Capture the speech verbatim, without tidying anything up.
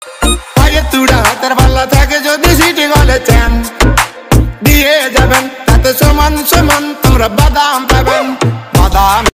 পায়ে তুড়া হাতের পাল্লা থাকে যদি সিটি গলে চ্যান দিয়ে যাবেন তাতে সমান সমান তোমরা বাদাম